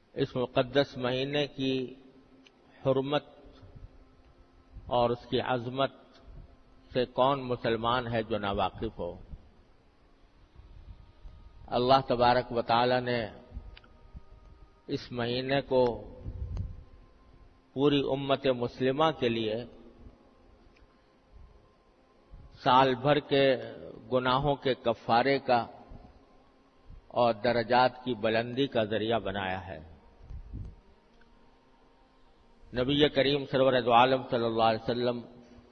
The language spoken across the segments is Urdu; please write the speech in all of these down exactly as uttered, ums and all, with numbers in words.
اس مقدس مہینے کی حرمت اور اس کی عظمت سے کون مسلمان ہے جو ناواقف ہو؟ اللہ تبارک و تعالی نے اس مہینے کو پوری امت مسلمہ کے لیے سال بھر کے گناہوں کے کفارے کا اور درجات کی بلندی کا ذریعہ بنایا ہے۔ نبی کریم سرور دو عالم صلی اللہ علیہ وسلم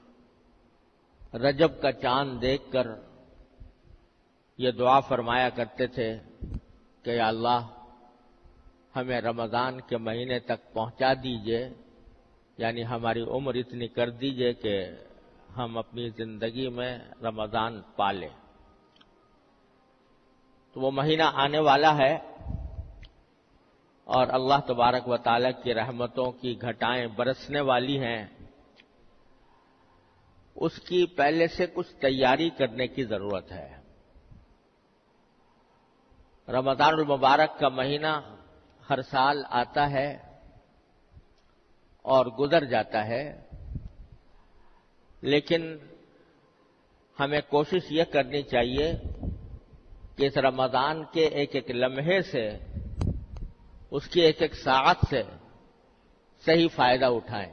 رجب کا چاند دیکھ کر یہ دعا فرمایا کرتے تھے کہ یا اللہ ہمیں رمضان کے مہینے تک پہنچا دیجئے، یعنی ہماری عمر اتنی کر دیجئے کہ ہم اپنی زندگی میں رمضان پالیں۔ تو وہ مہینہ آنے والا ہے اور اللہ تبارک و تعالی کی رحمتوں کی گھٹائیں برسنے والی ہیں۔ اس کی پہلے سے کچھ تیاری کرنے کی ضرورت ہے۔ رمضان المبارک کا مہینہ ہر سال آتا ہے اور گزر جاتا ہے، لیکن ہمیں کوشش یہ کرنی چاہیے کہ اس رمضان کے ایک ایک لمحے سے، اس کی ایک ایک ساعت سے صحیح فائدہ اٹھائیں،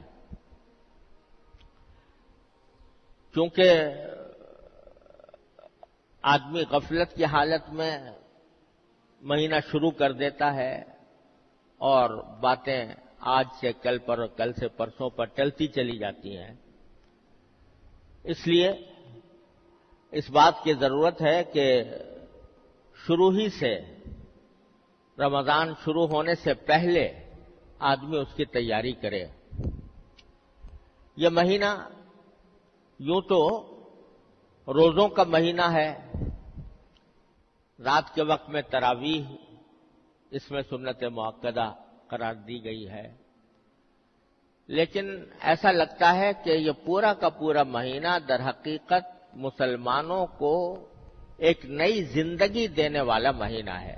کیونکہ آدمی غفلت کی حالت میں مہینہ شروع کر دیتا ہے اور باتیں آج سے کل پر، کل سے پرسوں پر ٹلتی چلی جاتی ہیں۔ اس لیے اس بات کی ضرورت ہے کہ شروع ہی سے، رمضان شروع ہونے سے پہلے آدمی اس کی تیاری کرے۔ یہ مہینہ یوں تو روزوں کا مہینہ ہے، رات کے وقت میں تراویح اس میں سنت مؤکدہ قرار دی گئی ہے، لیکن ایسا لگتا ہے کہ یہ پورا کا پورا مہینہ در حقیقت مسلمانوں کو ایک نئی زندگی دینے والا مہینہ ہے۔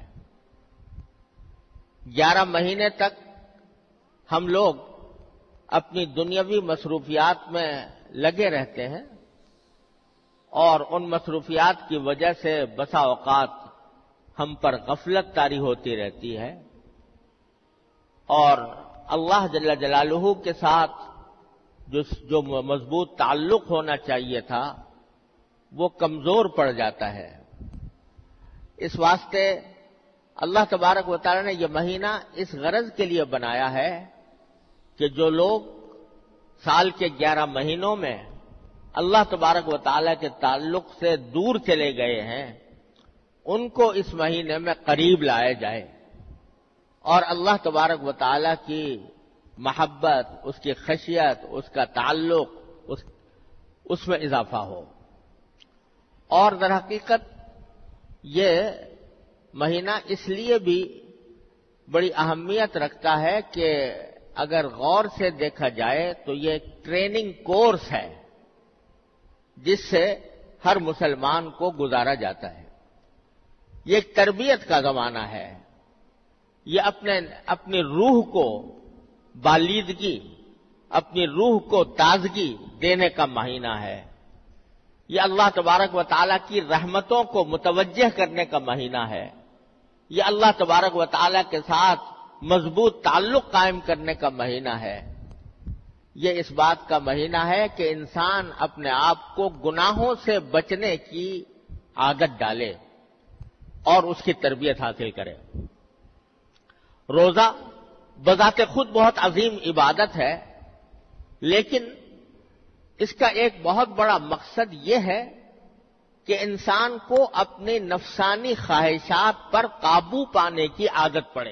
گیارہ مہینے تک ہم لوگ اپنی دنیاوی مصروفیات میں لگے رہتے ہیں اور ان مصروفیات کی وجہ سے بسا اوقات ہم پر غفلت طاری ہوتی رہتی ہے اور اللہ جل جلالہ کے ساتھ جو جو مضبوط تعلق ہونا چاہیے تھا وہ کمزور پڑ جاتا ہے۔ اس واسطے اللہ تبارک و تعالی نے یہ مہینہ اس غرض کے لیے بنایا ہے کہ جو لوگ سال کے گیارہ مہینوں میں اللہ تبارک و تعالی کے تعلق سے دور چلے گئے ہیں، ان کو اس مہینے میں قریب لایا جائے اور اللہ تبارک و تعالی کی محبت، اس کی خشیت، اس کا تعلق، اس, اس میں اضافہ ہو۔ اور در حقیقت یہ مہینہ اس لیے بھی بڑی اہمیت رکھتا ہے کہ اگر غور سے دیکھا جائے تو یہ ایک ٹریننگ کورس ہے جس سے ہر مسلمان کو گزارا جاتا ہے۔ یہ ایک تربیت کا زمانہ ہے، یہ اپنے اپنی روح کو بالیدگی، اپنی روح کو تازگی دینے کا مہینہ ہے۔ یہ اللہ تبارک و تعالیٰ کی رحمتوں کو متوجہ کرنے کا مہینہ ہے۔ یہ اللہ تبارک و تعالیٰ کے ساتھ مضبوط تعلق قائم کرنے کا مہینہ ہے۔ یہ اس بات کا مہینہ ہے کہ انسان اپنے آپ کو گناہوں سے بچنے کی عادت ڈالے اور اس کی تربیت حاصل کرے۔ روزہ بذات خود بہت عظیم عبادت ہے، لیکن اس کا ایک بہت بڑا مقصد یہ ہے کہ انسان کو اپنی نفسانی خواہشات پر قابو پانے کی عادت پڑے۔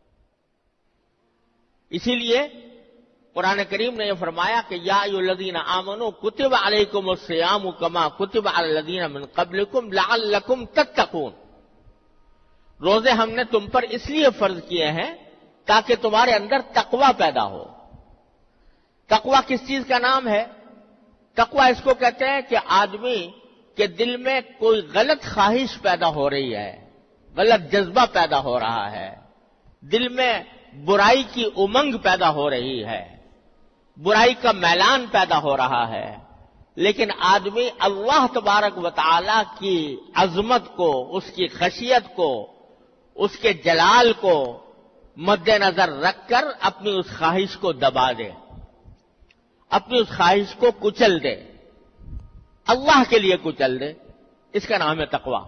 اسی لیے قرآن کریم نے یہ فرمایا کہ یا ایھا الذین آمنوا کتب علیکم الصیام کما کتب علی الذین من قبلکم لعلکم تتقون۔ روزے ہم نے تم پر اس لیے فرض کیے ہیں تاکہ تمہارے اندر تقوی پیدا ہو۔ تقوی کس چیز کا نام ہے؟ تقوی اس کو کہتے ہیں کہ آدمی کے دل میں کوئی غلط خواہش پیدا ہو رہی ہے، غلط جذبہ پیدا ہو رہا ہے، دل میں برائی کی امنگ پیدا ہو رہی ہے، برائی کا میلان پیدا ہو رہا ہے، لیکن آدمی اللہ تبارک و تعالی کی عظمت کو، اس کی خشیت کو، اس کے جلال کو مد نظر رکھ کر اپنی اس خواہش کو دبا دے، اپنی اس خواہش کو کچل دے، اللہ کے لیے کچل دے۔ اس کا نام ہے تقویٰ،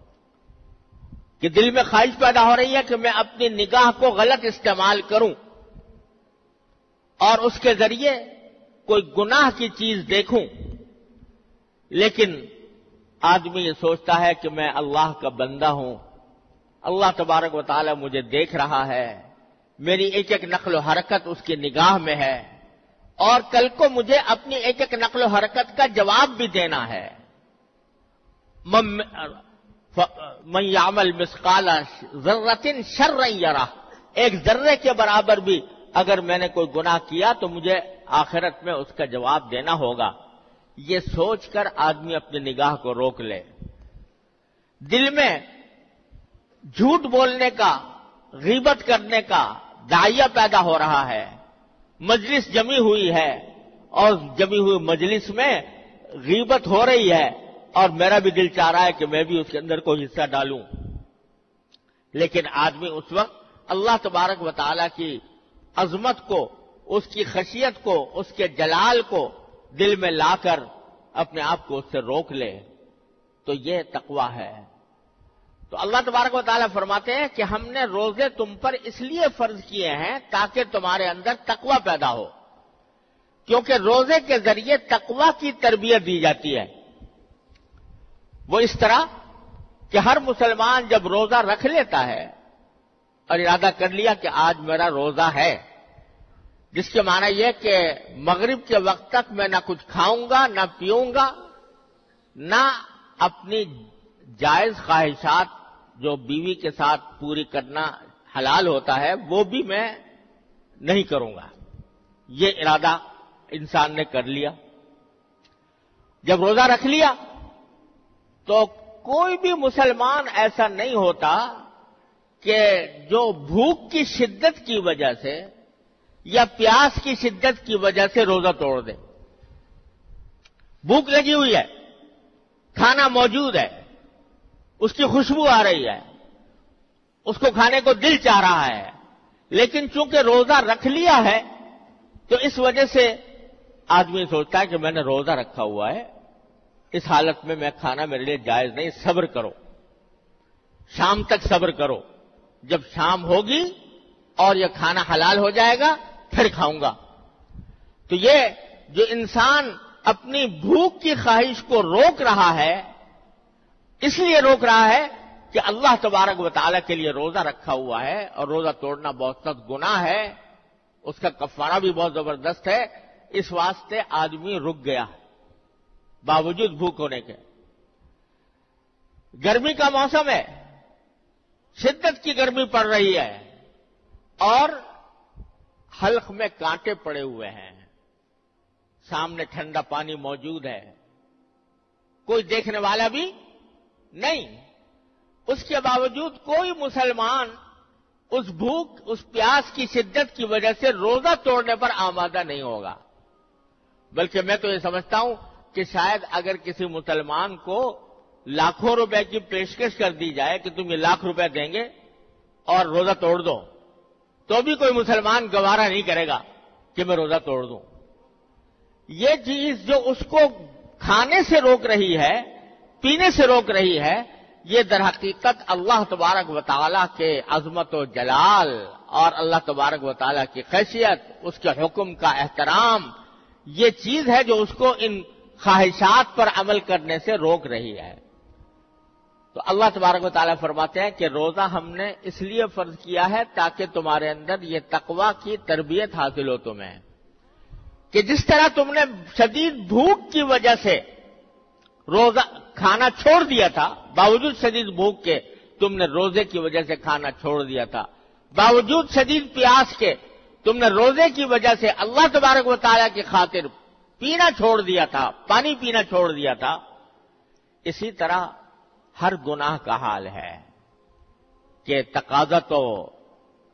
کہ دل میں خواہش پیدا ہو رہی ہے کہ میں اپنی نگاہ کو غلط استعمال کروں اور اس کے ذریعے کوئی گناہ کی چیز دیکھوں، لیکن آدمی یہ سوچتا ہے کہ میں اللہ کا بندہ ہوں، اللہ تبارک و تعالی مجھے دیکھ رہا ہے، میری ایک ایک نقل و حرکت اس کی نگاہ میں ہے، اور کل کو مجھے اپنی ایک ایک نقل و حرکت کا جواب بھی دینا ہے۔ من یعمل مثقال ذرۃ شرا یرہ، ایک ذرے کے برابر بھی اگر میں نے کوئی گناہ کیا تو مجھے آخرت میں اس کا جواب دینا ہوگا۔ یہ سوچ کر آدمی اپنی نگاہ کو روک لے۔ دل میں جھوٹ بولنے کا، غیبت کرنے کا داعیہ پیدا ہو رہا ہے، مجلس جمی ہوئی ہے اور جمی ہوئی مجلس میں غیبت ہو رہی ہے اور میرا بھی دل چاہ رہا ہے کہ میں بھی اس کے اندر کوئی حصہ ڈالوں، لیکن آدمی اس وقت اللہ تبارک و تعالی کی عظمت کو، اس کی خشیت کو، اس کے جلال کو دل میں لا کر اپنے آپ کو اس سے روک لے، تو یہ تقویٰ ہے۔ تو اللہ تبارک و تعالیٰ فرماتے ہیں کہ ہم نے روزے تم پر اس لیے فرض کیے ہیں تاکہ تمہارے اندر تقویٰ پیدا ہو، کیونکہ روزے کے ذریعے تقویٰ کی تربیت دی جاتی ہے۔ وہ اس طرح کہ ہر مسلمان جب روزہ رکھ لیتا ہے اور ارادہ کر لیا کہ آج میرا روزہ ہے، جس کے معنی یہ کہ مغرب کے وقت تک میں نہ کچھ کھاؤں گا، نہ پیوں گا، نہ اپنی جائز خواہشات جو بیوی کے ساتھ پوری کرنا حلال ہوتا ہے وہ بھی میں نہیں کروں گا، یہ ارادہ انسان نے کر لیا۔ جب روزہ رکھ لیا تو کوئی بھی مسلمان ایسا نہیں ہوتا کہ جو بھوک کی شدت کی وجہ سے یا پیاس کی شدت کی وجہ سے روزہ توڑ دے۔ بھوک لگی ہوئی ہے، کھانا موجود ہے، اس کی خوشبو آ رہی ہے، اس کو کھانے کو دل چاہ رہا ہے، لیکن چونکہ روزہ رکھ لیا ہے تو اس وجہ سے آدمی سوچتا ہے کہ میں نے روزہ رکھا ہوا ہے، اس حالت میں میں کھانا میرے لیے جائز نہیں، صبر کرو، شام تک صبر کرو، جب شام ہوگی اور یہ کھانا حلال ہو جائے گا پھر کھاؤں گا۔ تو یہ جو انسان اپنی بھوک کی خواہش کو روک رہا ہے، اس لیے روک رہا ہے کہ اللہ تبارک و تعالیٰ کے لیے روزہ رکھا ہوا ہے اور روزہ توڑنا بہت سخت گناہ ہے، اس کا کفارہ بھی بہت زبردست ہے، اس واسطے آدمی رک گیا باوجود بھوک ہونے کے۔ گرمی کا موسم ہے، شدت کی گرمی پڑ رہی ہے اور حلق میں کانٹے پڑے ہوئے ہیں، سامنے ٹھنڈا پانی موجود ہے، کوئی دیکھنے والا بھی نہیں، اس کے باوجود کوئی مسلمان اس بھوک، اس پیاس کی شدت کی وجہ سے روزہ توڑنے پر آمادہ نہیں ہوگا۔ بلکہ میں تو یہ سمجھتا ہوں کہ شاید اگر کسی مسلمان کو لاکھوں روپے کی پیشکش کر دی جائے کہ تم یہ لاکھ روپے دیں گے اور روزہ توڑ دو، تو بھی کوئی مسلمان گوارا نہیں کرے گا کہ میں روزہ توڑ دوں۔ یہ چیز جو اس کو کھانے سے روک رہی ہے، پینے سے روک رہی ہے، یہ در حقیقت اللہ تبارک و تعالیٰ کے عظمت و جلال اور اللہ تبارک و تعالیٰ کی خیشیت، اس کے حکم کا احترام، یہ چیز ہے جو اس کو ان خواہشات پر عمل کرنے سے روک رہی ہے۔ تو اللہ تبارک و تعالیٰ فرماتے ہیں کہ روزہ ہم نے اس لیے فرض کیا ہے تاکہ تمہارے اندر یہ تقویٰ کی تربیت حاصل ہو تمہیں، کہ جس طرح تم نے شدید بھوک کی وجہ سے روزہ کھانا چھوڑ دیا تھا، باوجود شدید بھوک کے تم نے روزے کی وجہ سے کھانا چھوڑ دیا تھا، باوجود شدید پیاس کے تم نے روزے کی وجہ سے اللہ تبارک و تعالیٰ کی خاطر پینا چھوڑ دیا تھا، پانی پینا چھوڑ دیا تھا، اسی طرح ہر گناہ کا حال ہے کہ تقاضا تو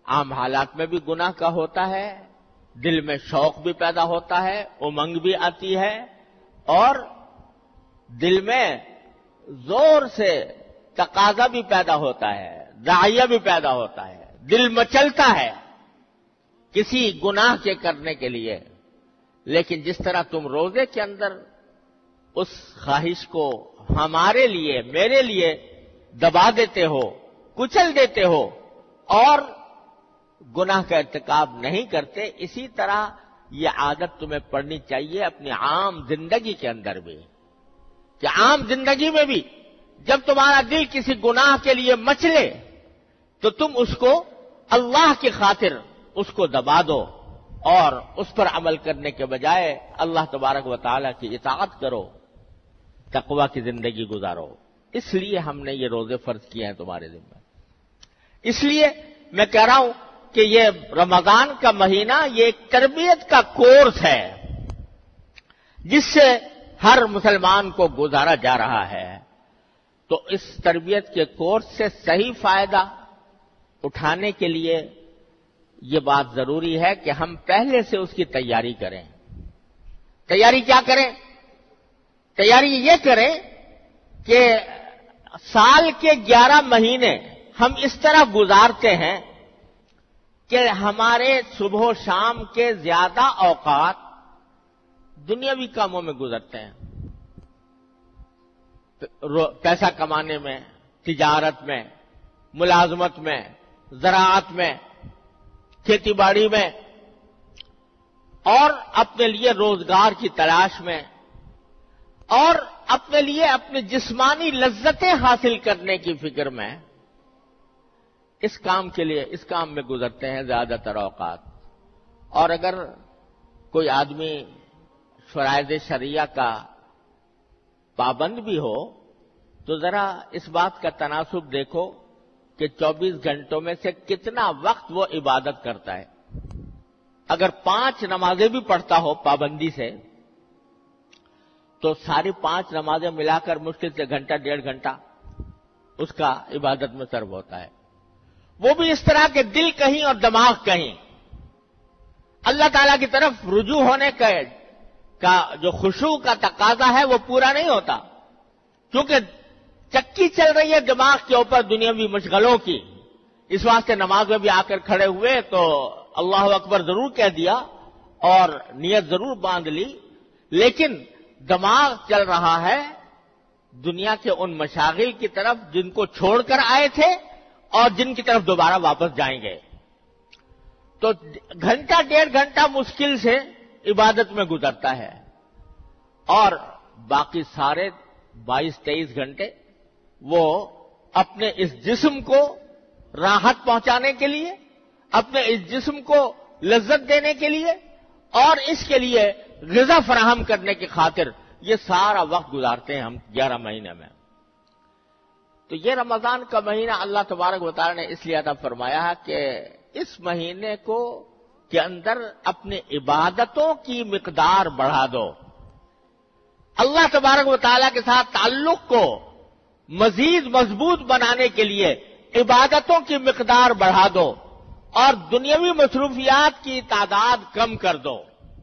عام حالات میں بھی گناہ کا ہوتا ہے، دل میں شوق بھی پیدا ہوتا ہے، امنگ بھی آتی ہے، اور دل میں زور سے تقاضا بھی پیدا ہوتا ہے، داعیہ بھی پیدا ہوتا ہے، دل مچلتا ہے کسی گناہ کے کرنے کے لیے۔ لیکن جس طرح تم روزے کے اندر اس خواہش کو ہمارے لیے، میرے لیے دبا دیتے ہو، کچل دیتے ہو اور گناہ کا ارتکاب نہیں کرتے، اسی طرح یہ عادت تمہیں پڑنی چاہیے اپنی عام زندگی کے اندر بھی، کہ عام زندگی میں بھی جب تمہارا دل کسی گناہ کے لیے مچلے تو تم اس کو اللہ کی خاطر اس کو دبا دو اور اس پر عمل کرنے کے بجائے اللہ تبارک و تعالیٰ کی اطاعت کرو، تقوی کی زندگی گزارو۔ اس لیے ہم نے یہ روزے فرض کیے ہیں تمہارے ذمہ۔ اس لیے میں کہہ رہا ہوں کہ یہ رمضان کا مہینہ یہ ایک تربیت کا کورس ہے جس سے ہر مسلمان کو گزارا جا رہا ہے۔ تو اس تربیت کے کورس سے صحیح فائدہ اٹھانے کے لیے یہ بات ضروری ہے کہ ہم پہلے سے اس کی تیاری کریں۔ تیاری کیا کریں؟ تیاری یہ کریں کہ سال کے گیارہ مہینے ہم اس طرح گزارتے ہیں کہ ہمارے صبح و شام کے زیادہ اوقات دنیاوی کاموں میں گزرتے ہیں، پیسہ کمانے میں، تجارت میں، ملازمت میں، زراعت میں، کھیتی باڑی میں، اور اپنے لیے روزگار کی تلاش میں، اور اپنے لیے اپنی جسمانی لذتیں حاصل کرنے کی فکر میں، اس کام کے لیے اس کام میں گزرتے ہیں زیادہ تر اوقات۔ اور اگر کوئی آدمی فرائض شرعیہ کا پابند بھی ہو تو ذرا اس بات کا تناسب دیکھو کہ چوبیس گھنٹوں میں سے کتنا وقت وہ عبادت کرتا ہے۔ اگر پانچ نمازیں بھی پڑھتا ہو پابندی سے تو ساری پانچ نمازیں ملا کر مشکل سے گھنٹہ ڈیڑھ گھنٹہ اس کا عبادت میں صرف ہوتا ہے، وہ بھی اس طرح کہ دل کہیں اور دماغ کہیں۔ اللہ تعالیٰ کی طرف رجوع ہونے کا کا جو خشوع کا تقاضا ہے وہ پورا نہیں ہوتا، کیونکہ چکی چل رہی ہے دماغ کے اوپر دنیاوی مشغلوں کی۔ اس واسطے نماز میں بھی آ کر کھڑے ہوئے تو اللہ اکبر ضرور کہہ دیا اور نیت ضرور باندھ لی، لیکن دماغ چل رہا ہے دنیا کے ان مشاغل کی طرف جن کو چھوڑ کر آئے تھے اور جن کی طرف دوبارہ واپس جائیں گے۔ تو گھنٹہ ڈیڑھ گھنٹہ مشکل سے عبادت میں گزرتا ہے، اور باقی سارے بائیس تیئیس گھنٹے وہ اپنے اس جسم کو راحت پہنچانے کے لیے، اپنے اس جسم کو لذت دینے کے لیے اور اس کے لیے غذا فراہم کرنے کی خاطر یہ سارا وقت گزارتے ہیں ہم گیارہ مہینے میں۔ تو یہ رمضان کا مہینہ اللہ تبارک و تعالی نے اس لیے عطا فرمایا ہے کہ اس مہینے کو کے اندر اپنی عبادتوں کی مقدار بڑھا دو، اللہ تبارک و تعالی کے ساتھ تعلق کو مزید مضبوط بنانے کے لیے عبادتوں کی مقدار بڑھا دو اور دنیاوی مصروفیات کی تعداد کم کر دو۔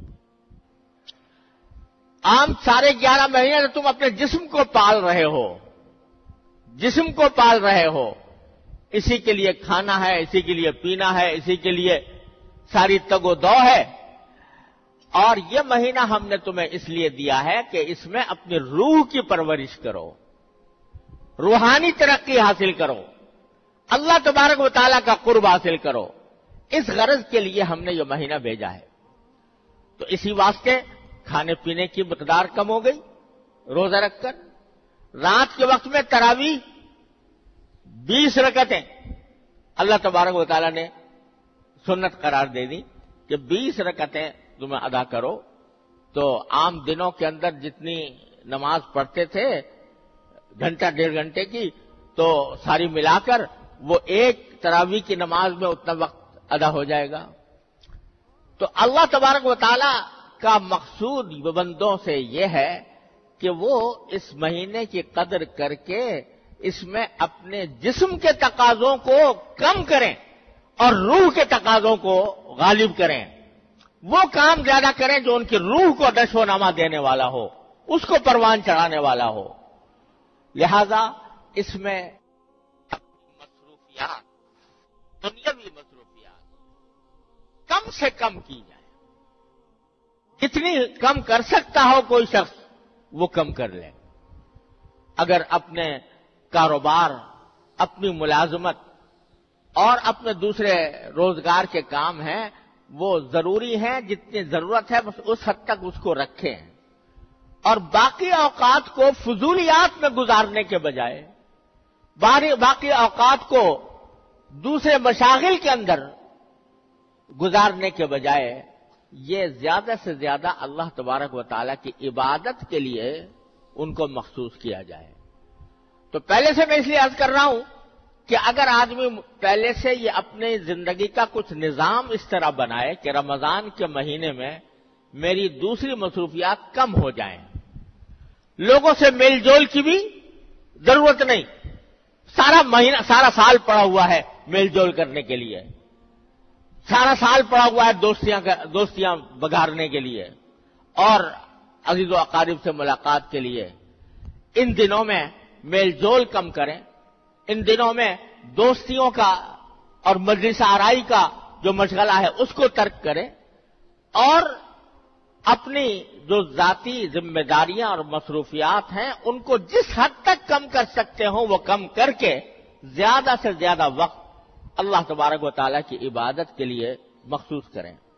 عام سارے گیارہ مہینے تم اپنے جسم کو پال رہے ہو، جسم کو پال رہے ہو، اسی کے لیے کھانا ہے، اسی کے لیے پینا ہے، اسی کے لیے ساری تگ و دو ہے، اور یہ مہینہ ہم نے تمہیں اس لیے دیا ہے کہ اس میں اپنی روح کی پرورش کرو، روحانی ترقی حاصل کرو، اللہ تبارک و تعالیٰ کا قرب حاصل کرو۔ اس غرض کے لیے ہم نے یہ مہینہ بھیجا ہے۔ تو اسی واسطے کھانے پینے کی مقدار کم ہو گئی روزہ رکھ کر، رات کے وقت میں تراویح بیس رکعتیں اللہ تبارک و تعالیٰ نے سنت قرار دے دی کہ بیس رکعتیں تمہیں ادا کرو۔ تو عام دنوں کے اندر جتنی نماز پڑھتے تھے گھنٹہ ڈیڑھ گھنٹے کی، تو ساری ملا کر وہ ایک تراویح کی نماز میں اتنا وقت ادا ہو جائے گا۔ تو اللہ تبارک و تعالیٰ کا مقصود بندوں سے یہ ہے کہ وہ اس مہینے کی قدر کر کے اس میں اپنے جسم کے تقاضوں کو کم کریں اور روح کے تقاضوں کو غالب کریں، وہ کام زیادہ کریں جو ان کی روح کو نشو و نما دینے والا ہو، اس کو پروان چڑھانے والا ہو۔ لہذا اس میں مصروفیات، دنیاوی مصروفیات کم سے کم کی جائے، جتنی کم کر سکتا ہو کوئی شخص وہ کم کر لے۔ اگر اپنے کاروبار، اپنی ملازمت اور اپنے دوسرے روزگار کے کام ہیں وہ ضروری ہیں، جتنی ضرورت ہے بس اس حد تک اس کو رکھیں، اور باقی اوقات کو فضولیات میں گزارنے کے بجائے، باقی اوقات کو دوسرے مشاغل کے اندر گزارنے کے بجائے یہ زیادہ سے زیادہ اللہ تبارک و تعالیٰ کی عبادت کے لیے ان کو مخصوص کیا جائے۔ تو پہلے سے میں اس لیے عرض کر رہا ہوں کہ اگر آدمی پہلے سے یہ اپنی زندگی کا کچھ نظام اس طرح بنائے کہ رمضان کے مہینے میں میری دوسری مصروفیات کم ہو جائیں، لوگوں سے میل جول کی بھی ضرورت نہیں، سارا مہینہ سارا سال پڑا ہوا ہے میل جول کرنے کے لیے، سارا سال پڑا ہوا ہے دوستیاں دوستیاں بگارنے کے لیے اور عزیز و اقارب سے ملاقات کے لیے۔ ان دنوں میں میل جول کم کریں، ان دنوں میں دوستیوں کا اور مجلس آرائی کا جو مشغلہ ہے اس کو ترک کریں، اور اپنی جو ذاتی ذمہ داریاں اور مصروفیات ہیں ان کو جس حد تک کم کر سکتے ہوں وہ کم کر کے زیادہ سے زیادہ وقت اللہ تبارک و تعالیٰ کی عبادت کے لیے مخصوص کریں۔